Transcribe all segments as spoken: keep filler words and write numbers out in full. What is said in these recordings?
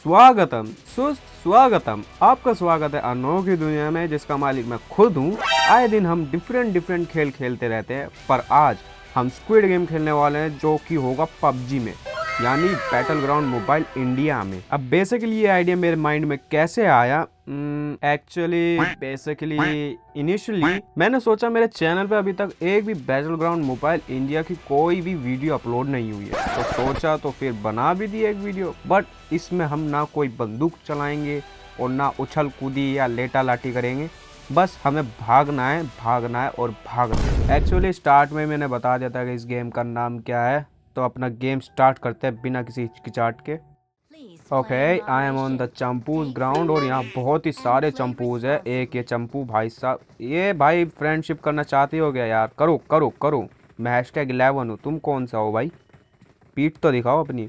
स्वागतम सुस्त स्वागतम। आपका स्वागत है अनोखी दुनिया में जिसका मालिक मैं खुद हूँ। आए दिन हम डिफरेंट डिफरेंट खेल खेलते रहते हैं, पर आज हम स्क्विड गेम खेलने वाले हैं जो कि होगा पबजी में, यानी बैटल ग्राउंड मोबाइल इंडिया में। अब बेसिकली ये आइडिया मेरे माइंड में कैसे आया? एक्चुअली बेसिकली इनिशियली मैंने सोचा मेरे चैनल पे अभी तक एक भी बैटल ग्राउंड मोबाइल इंडिया की कोई भी वीडियो अपलोड नहीं हुई है, तो सोचा तो फिर बना भी दी एक वीडियो। बट इसमें हम ना कोई बंदूक चलाएंगे और ना उछल कूदी या लेटा लाठी करेंगे, बस हमें भागना है भागना है और भागना है। एक्चुअली स्टार्ट में मैंने बता दिया था कि इस गेम का नाम क्या है, तो अपना गेम स्टार्ट करते हैं बिना किसी हिचकिचाहट के। Okay, I am on the चंपूज ग्राउंड और यहाँ बहुत ही सारे चंपूज है। एक ये चंपू भाई साहब, ये भाई फ्रेंडशिप करना चाहते हो गया यार, करो करो करो। मैं हैश टैग इलेवन हूँ, तुम कौन सा हो भाई? पीठ तो दिखाओ अपनी।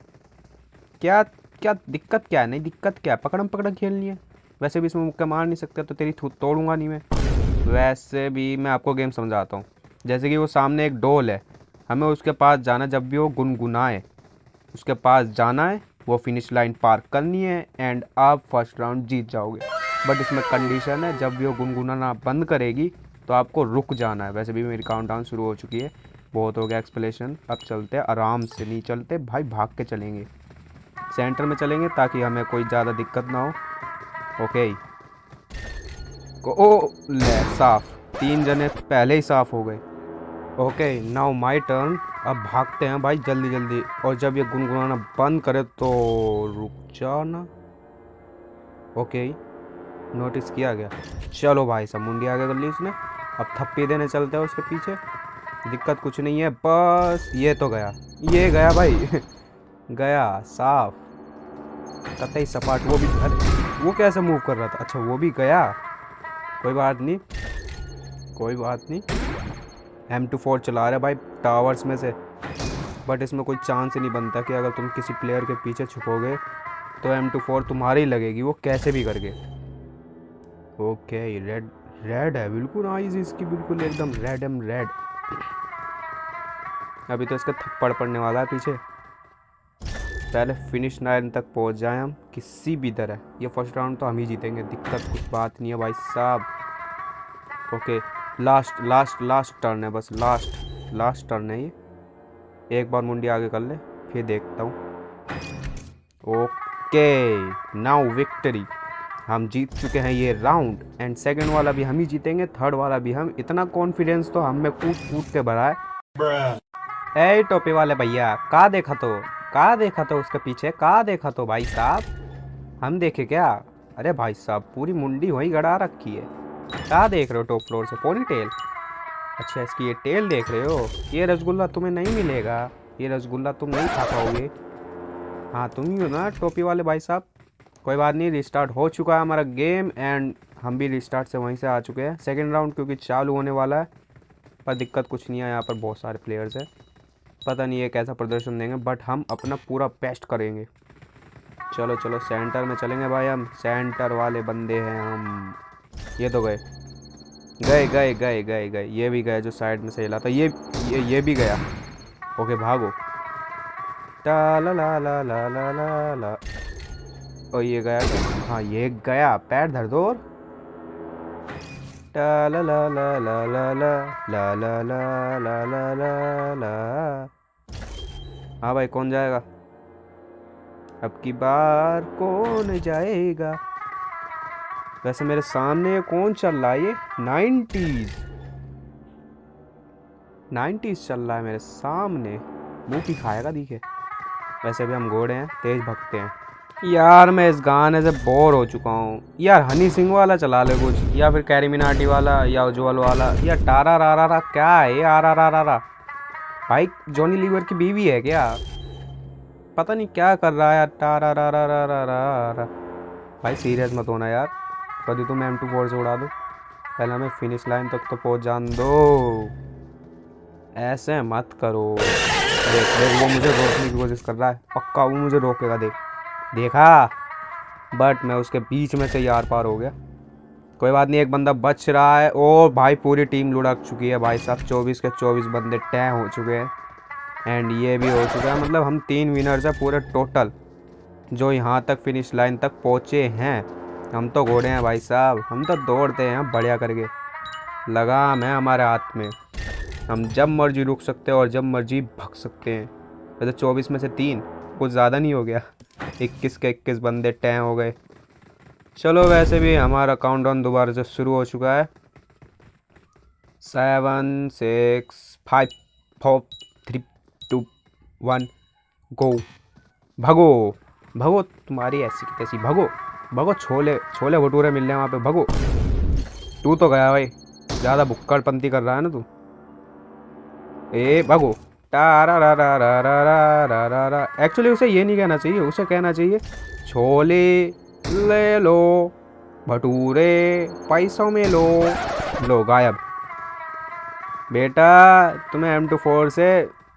क्या क्या दिक्कत क्या है? नहीं दिक्कत क्या है? पकड़म पकड़म खेलनी है। वैसे भी इसमें मुक्के मार नहीं सकते तो तेरी थूत तोड़ूंगा नहीं मैं। वैसे भी मैं आपको गेम समझाता हूँ। जैसे कि वो सामने एक डोल है, हमें उसके पास जाना, जब भी वो गुनगुनाए उसके पास जाना है, वो फिनिश लाइन पार करनी है एंड आप फर्स्ट राउंड जीत जाओगे। बट इसमें कंडीशन है, जब भी वो गुनगुनाना बंद करेगी तो आपको रुक जाना है। वैसे भी मेरी काउंटडाउन शुरू हो चुकी है, बहुत हो गया एक्सप्लेनेशन। अब चलते हैं आराम से, नहीं चलते भाई, भाग के चलेंगे। सेंटर में चलेंगे ताकि हमें कोई ज़्यादा दिक्कत ना हो। ओके को ओ ले साफ, तीन जने पहले ही साफ हो गए। Okay now my turn. अब भागते हैं भाई जल्दी जल्दी, और जब ये गुनगुनाना बंद करे तो रुक जाना। ओके नोटिस किया गया। चलो भाई सब मुंडी आगे कर ली उसने। अब थप्पी देने चलते हैं उसके पीछे। दिक्कत कुछ नहीं है, बस ये तो गया, ये गया भाई गया साफ, कतई सपाट। वो भी, अरे वो कैसे मूव कर रहा था? अच्छा वो भी गया, कोई बात नहीं कोई बात नहीं। एम टू फोर चला रहे भाई टावर्स में से, बट इसमें कोई चांस ही नहीं बनता कि अगर तुम किसी प्लेयर के पीछे छुपोगे तो एम टू फोर तुम्हारी लगेगी, वो कैसे भी करके। ओके रेड रेड है बिल्कुल, आईज इसकी बिल्कुल एकदम रेड एम रेड। अभी तो इसका थप्पड़ पड़ने वाला है पीछे। पहले फिनिश लाइन तक पहुंच जाए हम किसी भी तरह। ये फर्स्ट राउंड तो हम ही जीतेंगे, दिक्कत कुछ बात नहीं है भाई साहब। Okay last last last turn है, बस लास्ट लास्ट टर्न है ये। एक बार मुंडी आगे कर ले फिर देखता हूँ। ओके नाउ विक्ट्री, हम जीत चुके हैं ये राउंड एंड सेकंड वाला भी हम ही जीतेंगे, थर्ड वाला भी हम। इतना कॉन्फिडेंस तो हम में कूद कूद के भरा है। ए टोपी वाले भैया, का देखा तो का देखा तो उसके पीछे, का देखा तो भाई साहब, हम देखे क्या? अरे भाई साहब पूरी मुंडी वहीं गड़ा रखी है, क्या देख रहे हो टॉप फ्लोर से? पोनी टेल, अच्छा इसकी ये टेल देख रहे हो? ये रसगुल्ला तुम्हें नहीं मिलेगा, ये रसगुल्ला तुम नहीं खा पाओगे। हाँ तुम ही हो ना टोपी वाले भाई साहब। कोई बात नहीं, रिस्टार्ट हो चुका है हमारा गेम एंड हम भी रिस्टार्ट से वहीं से आ चुके हैं। सेकेंड राउंड क्योंकि चालू होने वाला है, पर दिक्कत कुछ नहीं है, यहाँ पर बहुत सारे प्लेयर्स हैं। पता नहीं है कैसा प्रदर्शन देंगे, बट हम अपना पूरा बेस्ट करेंगे। चलो चलो सेंटर में चलेंगे भाई, हम सेंटर वाले बंदे हैं हम। ये तो गए गए गए गए गए गए ये भी गए जो साइड में से हिला था, ये ये ये भी गया। ओके भागो। ला ला ला ला ला ला ला ला। ओ ये गया, हाँ ये गया, पैर धर दो। ला ला ला ला ला ला ला ला ला ला ला ला ला। हाँ भाई कौन जाएगा अब की बार, कौन जाएगा? वैसे मेरे सामने ये कौन चल रहा है? ये नाइन्टीज नाइन्टीज चल रहा है मेरे सामने, मुंह की खाएगा दिखे। वैसे भी हम घोड़े हैं, तेज भगते हैं। यार मैं इस गाने से बोर हो चुका हूँ यार, हनी सिंह वाला चला ले कुछ, या फिर कैरी मिनाटी वाला या उज्जवल वाला, या टारा रा रा रा क्या है ये? आरा रा रा रा भाई जॉनी लीवर की बीवी है क्या? पता नहीं क्या कर रहा है यार। टारा रा रा रा रा रा रा। भाई सीरियस मत होना यार, कभी तुम एम टू फोर से उड़ा दो, पहले हमें फिनिश लाइन तक तो पहुंच जान दो, ऐसे मत करो। देख देख वो मुझे रोकने की कोशिश कर रहा है, पक्का वो मुझे रोकेगा। देख देखा, बट मैं उसके बीच में से यार पार हो गया। कोई बात नहीं, एक बंदा बच रहा है। ओ भाई पूरी टीम लुढ़क चुकी है भाई साहब, चौबीस के चौबीस बंदे टै हो चुके हैं एंड ये भी हो चुका है। मतलब हम तीन विनर्स हैं पूरे टोटल। जो यहाँ तक फिनिश लाइन तक पहुँचे हैं। हम तो घोड़े हैं भाई साहब, हम तो दौड़ते हैं बढ़िया करके, लगाम है हमारे हाथ में। हम जब मर्जी रुक सकते हैं और जब मर्जी भग सकते हैं। वैसे चौबीस में से तीन कुछ ज़्यादा नहीं हो गया, इक्कीस के इक्कीस बंदे टैं हो गए। चलो वैसे भी हमारा काउंटडाउन दोबारा से शुरू हो चुका है। Seven six five four three two one go. भगो भगो, तुम्हारी ऐसी की तैसी भगो भगो। छोले छोले भटूरे मिल रहे हैं वहाँ पे, भगो। तू तो गया भाई, ज़्यादा भुक्कड़पंती कर रहा है ना तू। ए भगो। टारा रा रा रा रा रा रा रा रा। एक्चुअली उसे ये नहीं कहना चाहिए, उसे कहना चाहिए छोले ले लो, भटूरे पैसों में लो। लो गायब। बेटा तुम्हें एम टू फोर से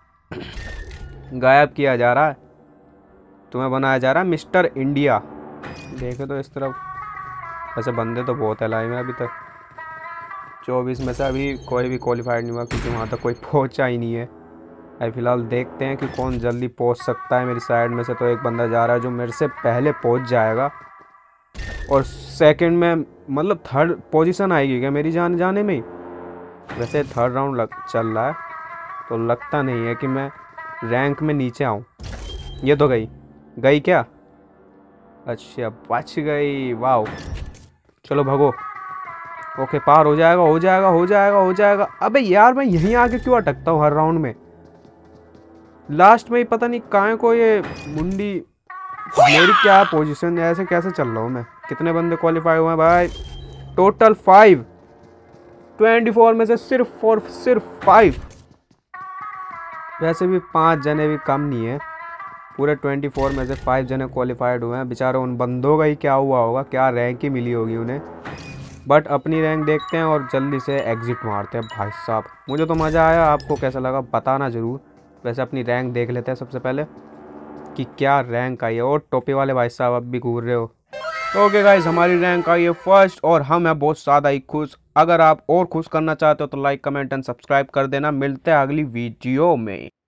गायब किया जा रहा है, तुम्हें बनाया जा रहा है मिस्टर इंडिया। देखे तो इस तरफ, वैसे बंदे तो बहुत है लाइन में अभी तक। चौबीस में से अभी कोई भी क्वालिफाइड नहीं हुआ क्योंकि वहाँ तक कोई पहुँचा ही नहीं है। अभी फ़िलहाल देखते हैं कि कौन जल्दी पहुँच सकता है। मेरी साइड में से तो एक बंदा जा रहा है जो मेरे से पहले पहुँच जाएगा, और सेकंड में मतलब थर्ड पोजीशन आएगी क्या मेरी जान जाने में। वैसे थर्ड राउंड लग चल रहा है तो लगता नहीं है कि मैं रैंक में नीचे आऊँ। ये तो गई गई क्या? अच्छा बच गई, वाह। चलो भगो। ओके पार हो जाएगा हो जाएगा हो जाएगा हो जाएगा। अबे यार मैं यहीं आके क्यों अटकता हूँ हर राउंड में, लास्ट में ही पता नहीं कहाँ को ये मुंडी। मेरी क्या पोजीशन है, ऐसे कैसे चल रहा हूँ मैं। कितने बंदे क्वालिफाई हुए हैं भाई? Total five. ट्वेंटी फोर में से सिर्फ और सिर्फ फाइव। वैसे भी पाँच जने भी कम नहीं है, पूरे ट्वेंटी फोर में से फाइव जने क्वालिफाइड हुए हैं। बेचारे उन बंदों का ही क्या हुआ होगा, क्या रैंक ही मिली होगी उन्हें। बट अपनी रैंक देखते हैं और जल्दी से एग्जिट मारते हैं भाई साहब। मुझे तो मज़ा आया, आपको कैसा लगा बताना ज़रूर। वैसे अपनी रैंक देख लेते हैं सबसे पहले कि क्या रैंक आई है। और टोपी वाले भाई साहब अब भी घूर रहे हो। तो ओके गाइस, हमारी रैंक आई है फर्स्ट और हम हैं बहुत ज़्यादा ही खुश। अगर आप और खुश करना चाहते हो तो लाइक कमेंट एंड सब्सक्राइब कर देना। मिलते हैं अगली वीडियो में।